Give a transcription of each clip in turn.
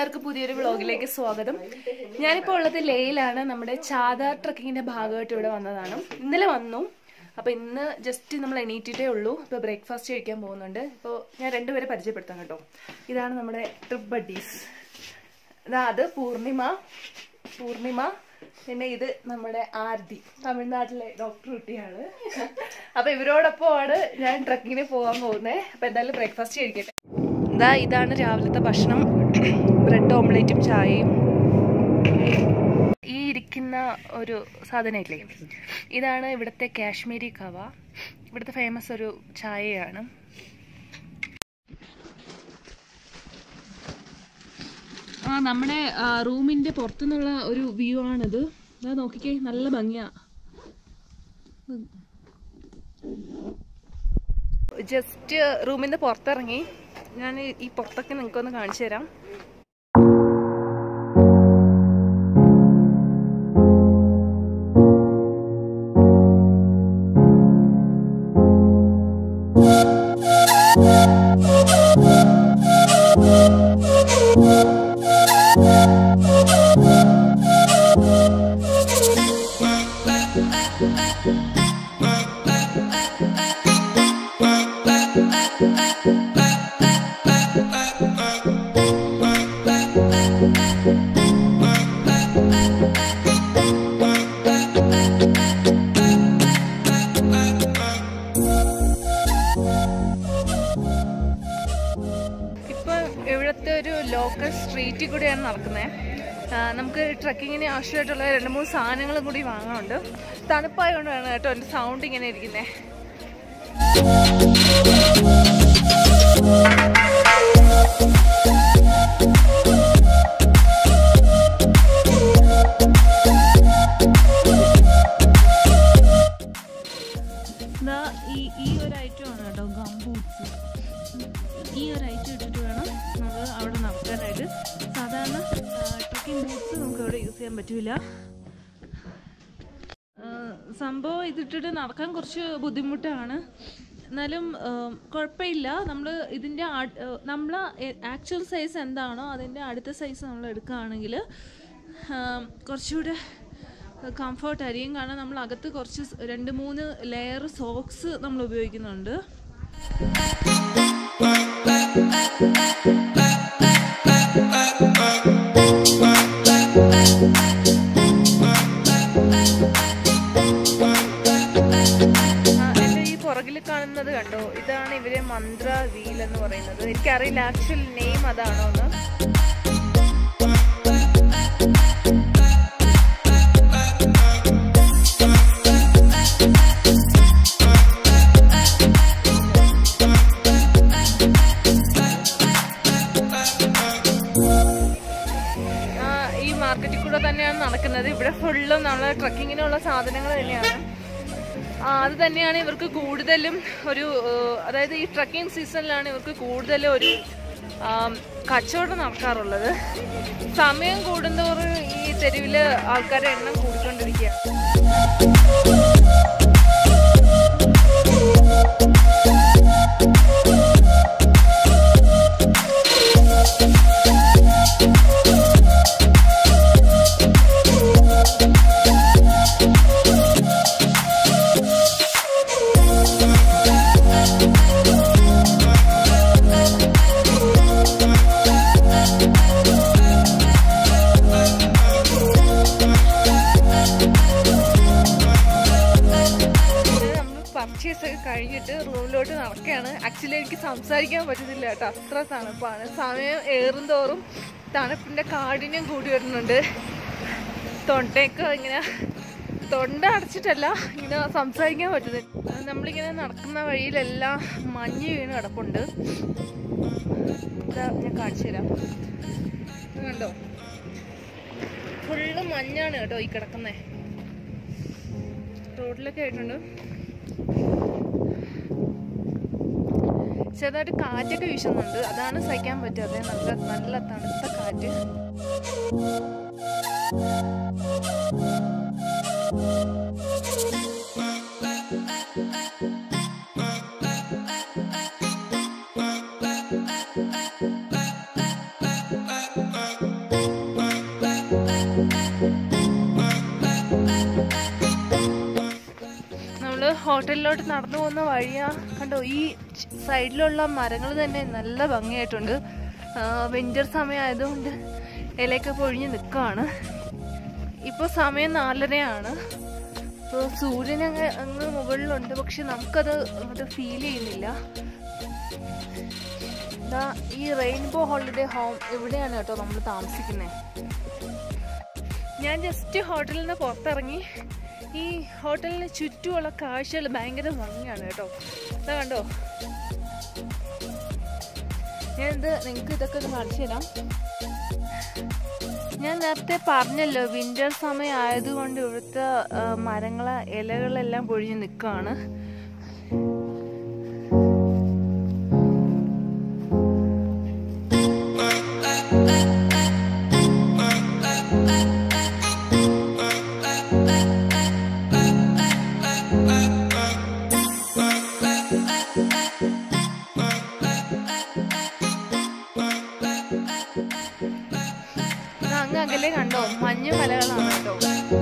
എല്ലാവർക്കും പുതിയൊരു വ്ളോഗിലേക്ക് സ്വാഗതം. ഞാനിപ്പോൾ ഉള്ളത് ലേയിലാണ്. നമ്മുടെ ചാദാർ ട്രക്കിങ്ങിന്റെ ഭാഗമായിട്ട് ഇവിടെ വന്നതാണ്. ഇന്നലെ വന്നു. അപ്പോൾ ഇന്ന് ജസ്റ്റ് നമ്മൾ എണീറ്റിട്ടേ ഉള്ളൂ. ഇപ്പോൾ ബ്രേക്ക്ഫാസ്റ്റ് കഴിക്കാൻ പോകുന്നുണ്ട്. ഇപ്പോൾ ഞാൻ രണ്ടുപേരെ പരിചയപ്പെടുത്താം കേട്ടോ. ഇതാണ് നമ്മുടെ ട്രിപ്പ് ബഡീസ്. അത് പൂർണിമ. പിന്നെ ഇത് നമ്മുടെ ആരതി, തമിഴ്നാട്ടിലെ ഡോക്ടർ കുട്ടിയാണ്. അപ്പോൾ ഇവരോടൊപ്പമാണ് ഞാൻ ട്രക്കിങ്ങിന് പോകാൻ പോകുന്നത്. അപ്പോൾ എന്തായാലും ബ്രേക്ക്ഫാസ്റ്റ് കഴിക്കട്ടെ. ഇതാണ് രാവിലത്തെ ഭക്ഷണം. ബ്രെഡ് ഓംലേറ്റും ചായയും. ഈ ഇരിക്കുന്ന ഒരു സാധനമില്ലേ, ഇതാണ് ഇവിടുത്തെ കാശ്മീരി കവ. ഇവിടുത്തെ ഫേമസ് ഒരു ചായയാണ്. നമ്മുടെ റൂമിന്റെ പുറത്തുനിന്നുള്ള ഒരു വ്യൂ ആണിത്. നോക്കിക്കേ, നല്ല ഭംഗിയാ. ജസ്റ്റ് റൂമിന്റെ പുറത്തിറങ്ങി ഞാൻ ഈ പുറത്തൊക്കെ നിങ്ങൾക്കൊന്ന് കാണിച്ചു തരാം. ഇവിടുത്തെ ഒരു ലോക്കൽ സ്ട്രീറ്റിൽ കൂടെയാണ് നടക്കുന്നത്. നമുക്ക് ട്രക്കിങ്ങിന് ആവശ്യമായിട്ടുള്ള 2-3 സാധനങ്ങളും കൂടി വാങ്ങാനുണ്ട്. തണുപ്പായതുകൊണ്ടാണ് കേട്ടോ എൻ്റെ സൗണ്ട് ഇങ്ങനെ ഇരിക്കുന്നത്. ഈ ഒരു ഐറ്റം ആണ് കേട്ടോ, ഗം ബൂട്ട്സ്. ഈ ഒരു ഐറ്റം ഇട്ടിട്ട് വേണം നമ്മൾ അവിടെ നടക്കാനായിട്ട്. സാധാരണ ട്രക്കിംഗ് ബൂട്ട്സ് നമുക്ക് അവിടെ യൂസ് ചെയ്യാൻ പറ്റില്ല. സംഭവം ഇതിട്ടിട്ട് നടക്കാൻ കുറച്ച് ബുദ്ധിമുട്ടാണ്. എന്നാലും കുഴപ്പമില്ല. നമ്മൾ ഇതിൻ്റെ നമ്മൾ ആക്ച്വൽ സൈസ് എന്താണോ അതിൻ്റെ അടുത്ത സൈസ് നമ്മൾ എടുക്കുകയാണെങ്കിൽ കുറച്ചുകൂടെ കംഫർട്ടായിരിക്കും. കാരണം നമ്മൾ അകത്ത് കുറച്ച് 2-3 ലെയർ സോക്സ് നമ്മൾ ഉപയോഗിക്കുന്നുണ്ട്. എൻ്റെ ഈ പുറകിൽ കാണുന്നത് കണ്ടോ, ഇതാണ് ഇവരെ മന്ത്ര വീൽ എന്ന് പറയുന്നത്. എനിക്കറിയില്ല ആക്ച്വൽ നെയിം അതാണോ എന്ന്. മാർക്കറ്റിൽ കൂടെ തന്നെയാണ് നടക്കുന്നത്. ഇവിടെ ഫുള്ളും നമ്മളെ ട്രക്കിങ്ങിനുള്ള സാധനങ്ങൾ തന്നെയാണ്. അത് തന്നെയാണ് ഇവർക്ക് കൂടുതലും ഒരു, അതായത് ഈ ട്രക്കിംഗ് സീസണിലാണ് ഇവർക്ക് കൂടുതലും ഒരു കച്ചവടം നടക്കാറുള്ളത്. സമയം കൂടുന്തോറും ഈ തെരുവിൽ ആൾക്കാരുടെ എണ്ണം കൂടിക്കൊണ്ടിരിക്കുകയാണ്. പർച്ചേസ് ഒക്കെ കഴിഞ്ഞിട്ട് റൂമിലോട്ട് നടക്കുകയാണ്. ആക്ച്വലി എനിക്ക് സംസാരിക്കാൻ പറ്റുന്നില്ല കേട്ടോ, അത്ര തണുപ്പാണ്. സമയം ഏറുന്തോറും തണുപ്പിൻ്റെ കാഠിന്യം കൂടി വരുന്നുണ്ട്. തൊണ്ടയൊക്കെ ഇങ്ങനെ, തൊണ്ട അടച്ചിട്ടല്ല, ഇങ്ങനെ സംസാരിക്കാൻ പറ്റുന്നില്ല. നമ്മളിങ്ങനെ നടക്കുന്ന വഴിയിലെല്ലാം മഞ്ഞ് വീണ് കിടപ്പുണ്ട്. ഇതാ ഞാൻ കാണിച്ചു തരാം. കണ്ടോ, ഫുള്ള് മഞ്ഞാണ് കേട്ടോ ഈ കിടക്കുന്നത്. റോഡിലൊക്കെ ആയിട്ടുണ്ട്. ചെറുതായിട്ട് കാറ്റൊക്കെ വീശുന്നുണ്ട്. അതാണ് സഹിക്കാൻ പറ്റാതെ. നല്ല തണുത്ത കാറ്റ്. ഹോട്ടലിലോട്ട് നടന്നു പോകുന്ന വഴിയാ കണ്ടോ, ഈ സൈഡിലുള്ള മരങ്ങൾ തന്നെ നല്ല ഭംഗിയായിട്ടുണ്ട്. വിന്റർ സമയം ആയതുകൊണ്ട് ഇലയൊക്കെ പൊഴിഞ്ഞ് നിൽക്കുകയാണ്. ഇപ്പോൾ സമയം 4:30. അപ്പോൾ സൂര്യൻ അങ്ങ് മുകളിലുണ്ട്, പക്ഷെ നമുക്കത് അങ്ങോട്ട് ഫീൽ ചെയ്യുന്നില്ല. ഈ റെയിൻബോ ഹോളിഡേ ഹോം ഇവിടെയാണ് കേട്ടോ നമ്മൾ താമസിക്കുന്നത്. ഞാൻ ജസ്റ്റ് ഹോട്ടലിൽ നിന്ന് പുറത്തിറങ്ങി. ഈ ഹോട്ടലിന് ചുറ്റുമുള്ള കാഴ്ചകൾ ഭയങ്കര ഭംഗിയാണ് കേട്ടോ. ഇതാ കണ്ടോ, നിങ്ങൾക്ക് ഇതൊക്കെ ഒന്ന് കാണിച്ചു തരാം. ഞാൻ നേരത്തെ പറഞ്ഞല്ലോ, വിന്റർ സമയം ആയതുകൊണ്ട് ഇവിടുത്തെ മരങ്ങളെ ഇലകളെല്ലാം പൊഴിഞ്ഞ് നിൽക്കുകയാണ്. അകലെ കണ്ടോ, മഞ്ഞ് മലകളാണ് കേട്ടോ.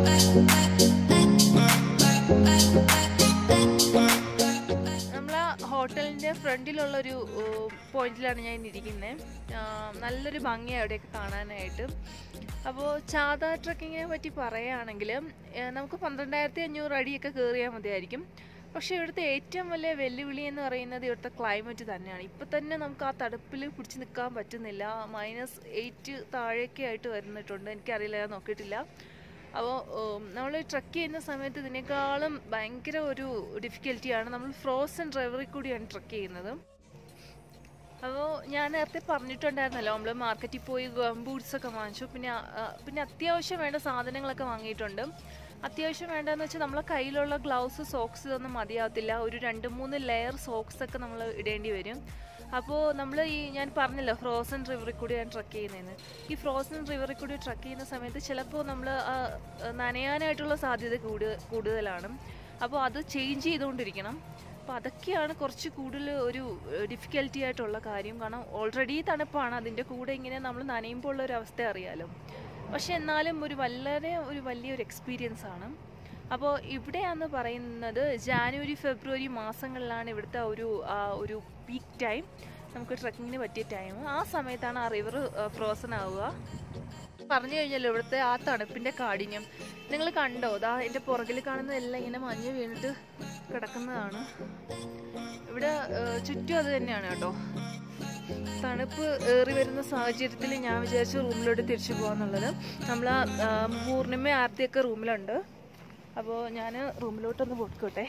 നമ്മളെ ഹോട്ടലിന്റെ ഫ്രണ്ടിലുള്ളൊരു പോയിന്റിലാണ് ഞാൻ ഇരിക്കുന്നത്. നല്ലൊരു ഭംഗിയാണ് അവിടെയൊക്കെ കാണാനായിട്ട്. അപ്പോൾ ചാദ ട്രക്കിങ്ങിനെ പറ്റി പറയുകയാണെങ്കിൽ നമുക്ക് 12,500 അടിയൊക്കെ കയറിയാൽ മതിയായിരിക്കും. പക്ഷേ ഇവിടുത്തെ ഏറ്റവും വലിയ വെല്ലുവിളി എന്ന് പറയുന്നത് ഇവിടുത്തെ ക്ലൈമറ്റ് തന്നെയാണ്. ഇപ്പം തന്നെ നമുക്ക് ആ തണുപ്പിൽ പിടിച്ച് നിൽക്കാൻ പറ്റുന്നില്ല. -8 താഴേക്ക് ആയിട്ട് വരുന്നിട്ടുണ്ട്. എനിക്കറിയില്ല, ഞാൻ നോക്കിയിട്ടില്ല. അപ്പോൾ നമ്മൾ ട്രക്ക് ചെയ്യുന്ന സമയത്ത് ഇതിനേക്കാളും ഭയങ്കര ഒരു ഡിഫിക്കൽറ്റിയാണ്. നമ്മൾ ഫ്രോസൺ റിവറിൽ കൂടിയാണ് ട്രക്ക് ചെയ്യുന്നത്. അപ്പോൾ ഞാൻ നേരത്തെ പറഞ്ഞിട്ടുണ്ടായിരുന്നല്ലോ, നമ്മൾ മാർക്കറ്റിൽ പോയി ബൂട്ട്സൊക്കെ വാങ്ങിച്ചു. പിന്നെ അത്യാവശ്യം വേണ്ട സാധനങ്ങളൊക്കെ വാങ്ങിയിട്ടുണ്ട്. അത്യാവശ്യം വേണ്ടതെന്ന് വെച്ചാൽ നമ്മളെ കയ്യിലുള്ള ഗ്ലൗസ്, സോക്സ് ഇതൊന്നും മതിയാവത്തില്ല. ഒരു 2-3 ലെയർ സോക്സൊക്കെ നമ്മൾ ഇടേണ്ടി വരും. അപ്പോൾ നമ്മൾ ഞാൻ പറഞ്ഞല്ലോ, ഫ്രോസൺ റിവറിൽ കൂടി ഞാൻ ട്രക്ക് ചെയ്യുന്നതെന്ന്. ഈ ഫ്രോസൺ റിവറിൽ കൂടി ട്രക്ക് ചെയ്യുന്ന സമയത്ത് ചിലപ്പോൾ നമ്മൾ നനയാനായിട്ടുള്ള സാധ്യത കൂടുതലാണ്. അപ്പോൾ അത് ചേഞ്ച് ചെയ്തുകൊണ്ടിരിക്കണം. അപ്പോൾ അതൊക്കെയാണ് കുറച്ച് കൂടുതൽ ഒരു ഡിഫിക്കൽറ്റി ആയിട്ടുള്ള കാര്യം. കാരണം ഓൾറെഡി തണുപ്പാണ്, അതിൻ്റെ കൂടെ ഇങ്ങനെ നമ്മൾ നനയുമ്പോൾ ഉള്ളൊരു അവസ്ഥ അറിയാമല്ലോ. പക്ഷെ എന്നാലും വലിയൊരു എക്സ്പീരിയൻസ് ആണ്. അപ്പോൾ ഇവിടെയാണെന്ന് പറയുന്നത് ജാനുവരി, ഫെബ്രുവരി മാസങ്ങളിലാണ് ഇവിടുത്തെ ഒരു പീക്ക് ടൈം, നമുക്ക് ട്രക്കിങ്ങിന് പറ്റിയ ടൈം. ആ സമയത്താണ് ആ റിവർ ഫ്രോസൺ ആവുക. പറഞ്ഞു കഴിഞ്ഞല്ലോ, ഇവിടുത്തെ ആ തണുപ്പിൻ്റെ കാഠിന്യം നിങ്ങൾ കണ്ടോ? എൻ്റെ പുറകിൽ കാണുന്നതെല്ലാം ഇങ്ങനെ മഞ്ഞ് വീണിട്ട് കിടക്കുന്നതാണ്. ഇവിടെ ചുറ്റും അത് തന്നെയാണ് കേട്ടോ. തണുപ്പ് ഏറി വരുന്ന സാഹചര്യത്തിൽ ഞാൻ വിചാരിച്ചു റൂമിലോട്ട് തിരിച്ചു പോകാന്നുള്ളത്. നമ്മൾ പൂർണിമ ആർത്തിയൊക്കെ റൂമിലുണ്ട്. അപ്പോൾ ഞാൻ റൂമിലോട്ടൊന്ന് പോയിക്കോട്ടെ.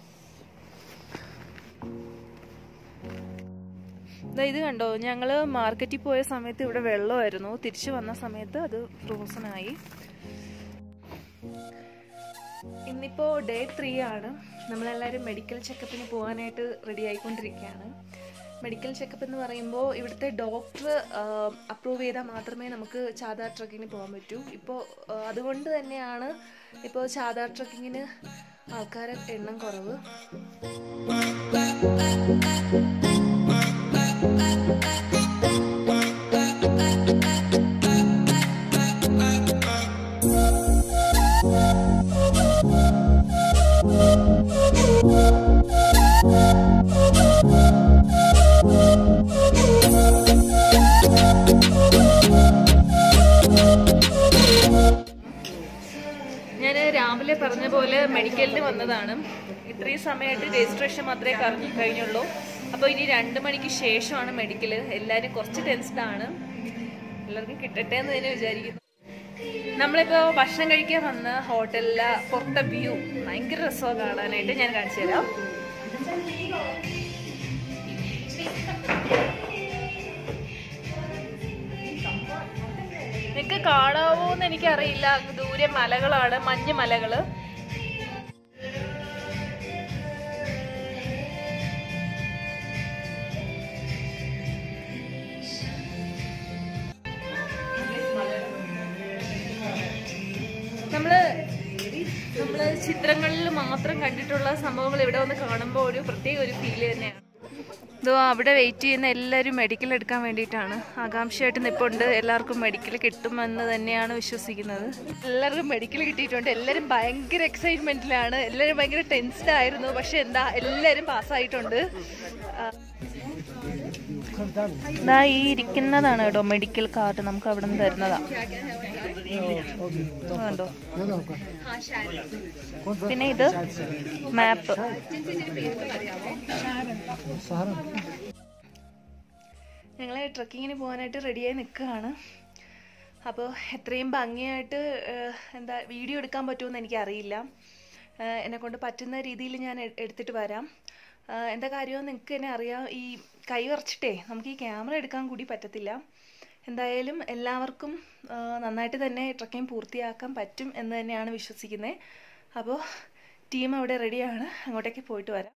ഇത് കണ്ടോ, ഞങ്ങൾ മാർക്കറ്റിൽ പോയ സമയത്ത് ഇവിടെ വെള്ളമായിരുന്നു. തിരിച്ചു വന്ന സമയത്ത് അത് ഫ്രോസണായി. ഇന്നിപ്പോൾ ഡേ 3 ആണ്. നമ്മളെല്ലാവരും മെഡിക്കൽ ചെക്കപ്പിന് പോകാനായിട്ട് റെഡി ആയിക്കൊണ്ടിരിക്കുകയാണ്. മെഡിക്കൽ ചെക്കപ്പ് എന്ന് പറയുമ്പോൾ ഇവിടുത്തെ ഡോക്ടർ അപ്രൂവ് ചെയ്താൽ മാത്രമേ നമുക്ക് ചാദ ട്രക്കിങ്ങിന് പോകാൻ പറ്റൂ. ഇപ്പോൾ അതുകൊണ്ട് തന്നെയാണ് ഇപ്പോൾ ചാദ ട്രക്കിങ്ങിന് ആൾക്കാരെ എണ്ണം കുറവ്. ഞാൻ രാവിലെ പറഞ്ഞ പോലെ മെഡിക്കലിന് വന്നതാണ്. ഇത്രയും സമയമായിട്ട് രജിസ്ട്രേഷൻ മാത്രമേ കഴിഞ്ഞുള്ളൂ. അപ്പോൾ ഇനി 2 മണിക്ക് ശേഷമാണ് മെഡിക്കൽ. എല്ലാവരും കുറച്ച് ടെൻസ്ഡാണ്. എല്ലാവർക്കും കിട്ടട്ടെ എന്ന് തന്നെ വിചാരിക്കുന്നു. നമ്മളിപ്പോൾ ഭക്ഷണം കഴിക്കാൻ വന്ന ഹോട്ടലിലെ പുറത്തെ വ്യൂ ഭയങ്കര രസമാണ് കാണാനായിട്ട്. ഞാൻ കാണിച്ചു തരാം. നിങ്ങൾക്ക് കാണാവോന്ന് എനിക്കറിയില്ല. ദൂരെ മലകളാണ്, മഞ്ഞ് മലകള്. നമ്മള് ചിത്രങ്ങളിൽ മാത്രം കണ്ടിട്ടുള്ള സംഭവങ്ങൾ ഇവിടെ വന്ന് കാണുമ്പോൾ ഒരു പ്രത്യേക ഒരു ഫീല് തന്നെയാണ്. അവിടെ വെയിറ്റ് ചെയ്യുന്ന എല്ലാവരും മെഡിക്കൽ എടുക്കാൻ വേണ്ടിയിട്ടാണ്. ആകാംക്ഷയായിട്ട് നിൽപ്പുണ്ട്. എല്ലാവർക്കും മെഡിക്കൽ കിട്ടുമെന്ന് തന്നെയാണ് വിശ്വസിക്കുന്നത്. എല്ലാവർക്കും മെഡിക്കൽ കിട്ടിയിട്ടുണ്ട്. എല്ലാവരും ഭയങ്കര എക്സൈറ്റ്മെൻറ്റിലാണ്. എല്ലാവരും ഭയങ്കര ടെൻസ്ഡ് ആയിരുന്നു. പക്ഷെ എന്താ, എല്ലാവരും പാസ്സായിട്ടുണ്ട്. ഈ ഇരിക്കുന്നതാണ് കേട്ടോ മെഡിക്കൽ കാർഡ്. നമുക്ക് അവിടെ നിന്ന് തരുന്നതാണ്. കണ്ടോ? പിന്നെ ഇത് മാപ്പ്. ഞങ്ങൾ ട്രക്കിങ്ങിന് പോകാനായിട്ട് റെഡിയായി നിൽക്കുകയാണ്. അപ്പോൾ എത്രയും ഭംഗിയായിട്ട് വീഡിയോ എടുക്കാൻ പറ്റുമെന്ന് എനിക്കറിയില്ല. എന്നെക്കൊണ്ട് പറ്റുന്ന രീതിയിൽ ഞാൻ എടുത്തിട്ട് വരാം. എന്താ കാര്യമെന്ന് നിങ്ങൾക്ക് തന്നെ അറിയാം. ഈ കൈ വരച്ചിട്ടേ നമുക്ക് ഈ ക്യാമറ എടുക്കാൻ കൂടി പറ്റത്തില്ല. എന്തായാലും എല്ലാവർക്കും നന്നായിട്ട് തന്നെ ട്രക്കിംഗ് പൂർത്തിയാക്കാൻ പറ്റും എന്ന് തന്നെയാണ് വിശ്വസിക്കുന്നത്. അപ്പോൾ ടീം അവിടെ റെഡിയാണ്. അങ്ങോട്ടേക്ക് പോയിട്ട് വരാം.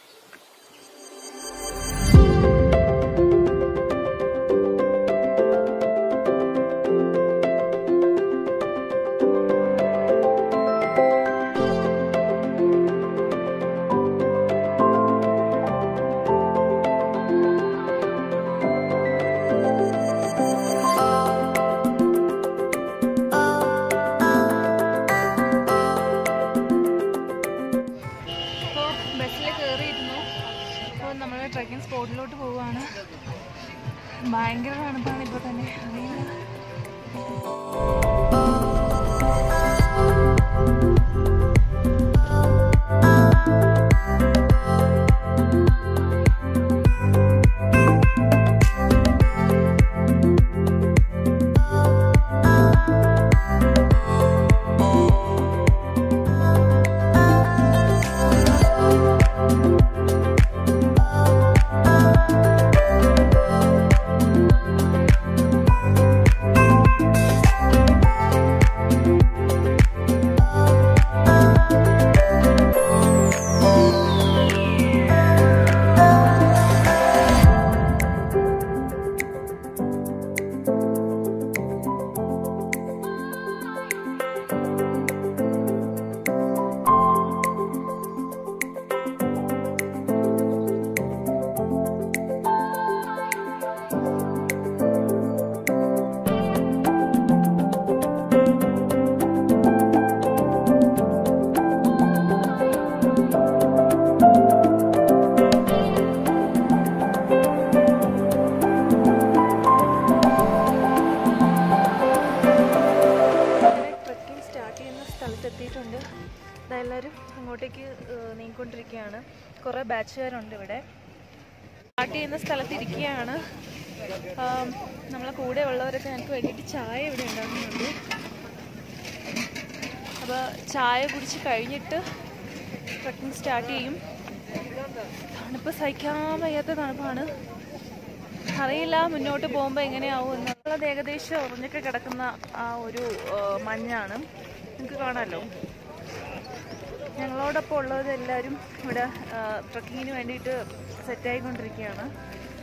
ട്രക്കിംഗ് സ്പോട്ടിലോട്ട് പോവുകയാണ്. ഭയങ്കര തണുപ്പാണ് ഇപ്പോൾ തന്നെ. എത്തിയിട്ടുണ്ട്. എല്ലാവരും അങ്ങോട്ടേക്ക് നീങ്ങിക്കൊണ്ടിരിക്കുകയാണ്. കുറേ ബാച്ചുകാരുണ്ട് ഇവിടെ. സ്റ്റാർട്ട് ചെയ്യുന്ന സ്ഥലത്തിരിക്കുകയാണ്. നമ്മളെ കൂടെ ഉള്ളവരൊക്കെ ഞങ്ങൾക്ക് വേണ്ടിയിട്ട് ചായ ഇവിടെ ഉണ്ടാകുന്നുണ്ട്. അപ്പോൾ ചായ കുടിച്ച് കഴിഞ്ഞിട്ട് ട്രക്കിംഗ് സ്റ്റാർട്ട് ചെയ്യും. തണുപ്പ് സഹിക്കാൻ വയ്യാത്ത തണുപ്പാണ്. അറിയില്ല മുന്നോട്ട് പോകുമ്പോൾ എങ്ങനെയാവും എന്നുള്ളത്. ഏകദേശം ഉറഞ്ഞൊക്കെ കിടക്കുന്ന ആ ഒരു മഞ്ഞാണ്, നിങ്ങൾക്ക് കാണാമല്ലോ. ഞങ്ങളോടൊപ്പം ഉള്ളവരെല്ലാവരും ഇവിടെ ട്രക്കിങ്ങിന് വേണ്ടിയിട്ട് സെറ്റായിക്കൊണ്ടിരിക്കുകയാണ്.